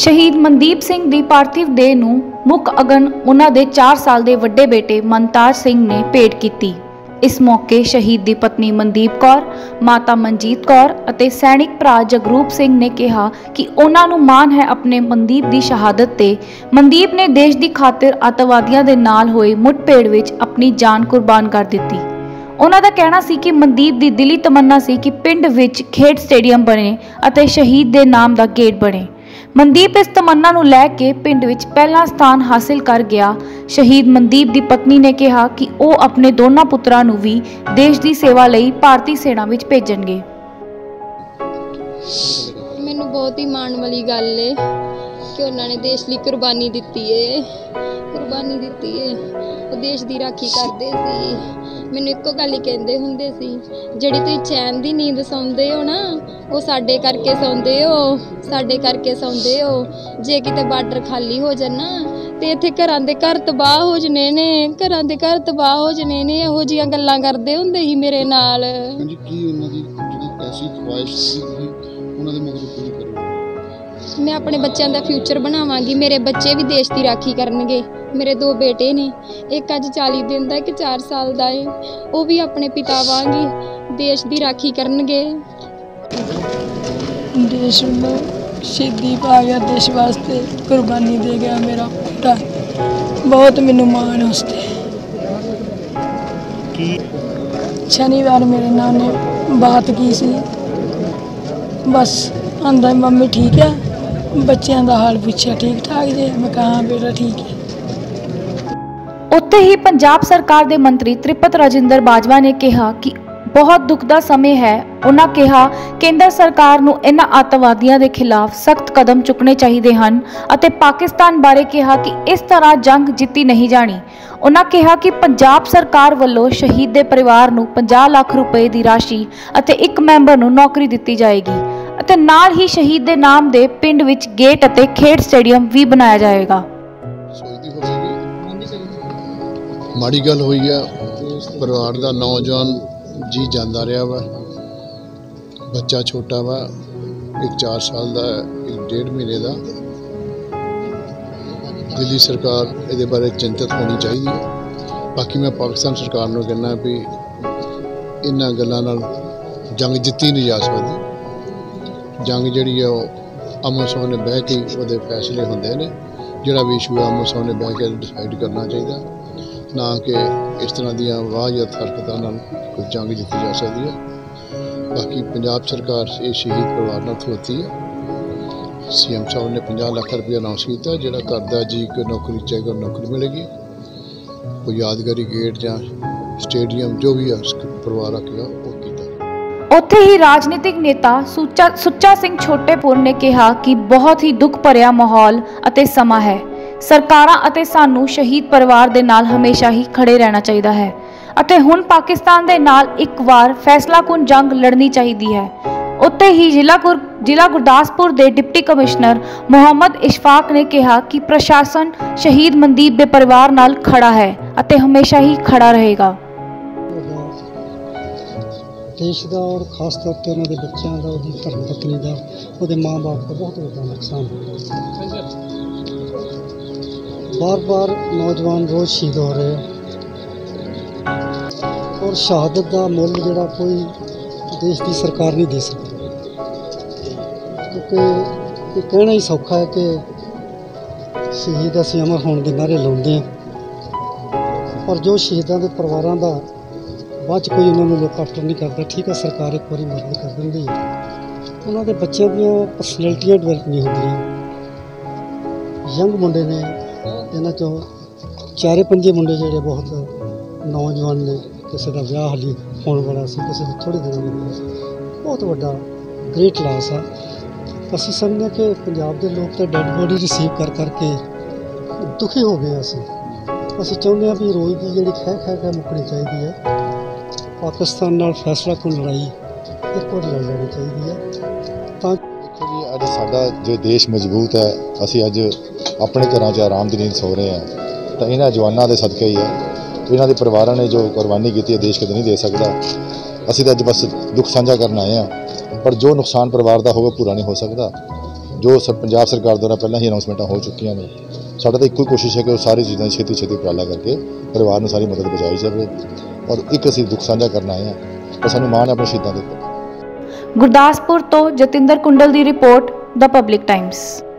शहीद मनदीप सिंह दी पार्थिव देह नूं मुख अगन उन्हां दे 4 साल दे वड्डे बेटे मनताज सिंह ने भेंट कीती। इस मौके शहीद दी पत्नी मनदीप कौर, माता मनजीत कौर अते सैनिक भरा जगरूप सिंह ने कहा कि उन्हां नूं माण है अपने मनदीप दी शहादत ते। मनदीप ने देश दी खातिर अतवादियां दे नाल होए मुठभेड़ विच अपनी जान कुर्बान कर दित्ती। उन्हां दा कहना सी कि मनदीप दी दिली तमन्ना सी कि पिंड विच खेड स्टेडियम बने अते शहीद दे नाम दा गेट बने। मनदीप इस तमन्ना नूं लै के पिंड विच पहला स्थान हासिल कर गया। शहीद मनदीप दी पत्नी ने कहा कि वह अपने दोनों पुत्रां नूं भी देश दी सेवा लई भारतीय सेना विच भेजणगे। मैनूं बहुत ही माण वाली गल है कि उन्होंने देश लई कुर्बानी दित्ती है, वो देश की राखी करते सी। मैनूं इक्को गल ही कहंदे हुंदे सी, जिहड़ी तुसीं चैन दी नींद सौंदे हो ना, वो साडे करके सौंदे हो। जे किते बार्डर खाली हो जाना ते इत्थे घरां दे घर तबाह हो जने ने, ਇਹੋ जिहियां गल्लां करदे हुंदे ही मेरे नाल। मैं अपने बच्चों का फ्यूचर बनावांगी, मेरे बच्चे भी देश की राखी करनगे। मेरे 2 बेटे ने, एक अज 40 दिन का, एक 4 साल का है। वो भी अपने पिता वांगी देश की राखी करनगे। देश में शहीदी पा गया, देश वास्ते कुर्बानी दे गया मेरा बेटा। बहुत मैनू माण है उसते। शनिवार मेरे नाम ने बात की सी, बस आंदा मम्मी ठीक है, बच्चों का हाल पूछा ठीक ठाक जे। मैं कहा बेटा ठीक है। उत्ते ही पंजाब सरकार के मंत्री त्रिपत राजिंदर बाजवा ने कहा कि बहुत दुख का समय है। उन्होंने कहा केंद्र सरकार नूं इन्हां आतंकवादियों के खिलाफ सख्त कदम चुकने चाहिए हैं अते पाकिस्तान बारे कहा कि इस तरह जंग जीती नहीं जानी। उन्होंने कहा कि पंजाब सरकार वालों शहीद के परिवार नूं 50 लाख रुपए की राशि अते एक मैंबर नूं नौकरी दी जाएगी अते नाल ही शहीद के नाम दे पिंड विच गेट अते खेड स्टेडियम भी बनाया जाएगा। माड़ी गल हुई है, परिवार का नौजवान जी जाता रहा वा, बच्चा छोटा वा, एक 4 साल का, एक 1.5 महीने का। दिल्ली सरकार ये बारे चिंतित होनी चाहिए। बाकी मैं पाकिस्तान सरकार को कहना भी इन्हां गल्लां नाल जंग जित्ती नहीं जा सकती। जंग जिहड़ी है आमो सामने बह के वो फैसले होंदे ने, जिहड़ा भी इशू है आमो सामने बह के डिसाइड करना चाहिए, ना कि इस तरह दी वाहियात हरकतों नाल कोई जंग जीती जा सकती है। बाकी पंजाब सरकार ये शहीद परिवार नाल खलोती है। CM साहब ने 50 लाख रुपया अनाउंस किया, जिहड़ा करदा जी कोई नौकरी चाहेगा नौकरी मिलेगी, कोई यादगारी गेट या स्टेडियम जो भी है परिवार आखेगा वो कीता। उत्थे ही राजनीतिक नेता सुच्चा सिंह छोटेपुर ने कहा कि बहुत ही दुख भरिया माहौल अते समा है। सरकारां अते सानू शहीद परिवार दे नाल हमेशा ही खड़े रहना चाहिए है अते हुण पाकिस्तान दे नाल एक बार फैसलाकुन जंग लड़नी चाहिए है। उत्ते ही जिला गुरदासपुर के डिप्टी कमिश्नर मुहम्मद इशफाक ने कहा कि प्रशासन शहीद मनदीप के परिवार नाल खड़ा है अते हमेशा ही खड़ा रहेगा। देश का और खास तौर पर उन्होंने बच्चों का, उनकी धर्म पत्नी का, वो माँ बाप का बहुत बड़ा नुकसान है। बार बार नौजवान रोज़ शहीद हो रहे हैं और शहादत का मुल जोड़ा कोई देश की सरकार नहीं दे सकती। क्योंकि ये कहना ही सौखा है कि शहीद असीं अमर होने के नारे लाते हैं, पर जो शहीदों के परिवारों का बाद कोई उन्होंने लोकार्पण नहीं करता। ठीक है, सरकार एक बार मदद कर देंगी, उन्होंने बच्चों दी परसनैलिटियां डिवेलप नहीं होंदियां। यंग मुंडे ने, इन्हां चों 4-5 मुंडे जिहड़े बहुत नौजवान ने, किसी का विआह हाली होने वाला सी, किसी के थोड़े दिनों में, बहुत बड़ा ग्रेट लॉस है। असीं समझने कि पंजाब के लोग तो डेड बॉडी रिसीव कर करके दुखी हो गए। असीं चाहुंदे हां भी रोज़ की जिहड़ी खै खै मुकनी चाहिए है। पाकिस्तान नाल फैसला कोई लड़ाई एक बार लड़ लेनी चाहिए है। देखो जी, अज साडा जो देश मजबूत है, असीं अज अपने घरां 'च आराम दी नींद सो रहे हैं, तो इन्हां जवानों के सदके ही है। इन्हां दे परिवारां ने जो कुर्बानी की है देश कदे नहीं दे सकता। असीं तो अज बस दुख साझा करन आए हैं, पर जो नुकसान परिवार का होगा पूरा नहीं हो सकता। ਜੋ पंजाब सरकार द्वारा पहला ही अनाउंसमेंटां हो चुकियां ने। साडा तो इक्को कोशिश है कि वो सारी चीज़ां छेती छेती उपराला करके परिवार नूं सारी मदद पहुँचाई जाए और एक असीं दुख साझा करना आए हैं तो सानूं माण है अपने शहीदां दे। गुरदासपुर तो जतिंदर कुंडल की रिपोर्ट, द पब्लिक टाइम्स।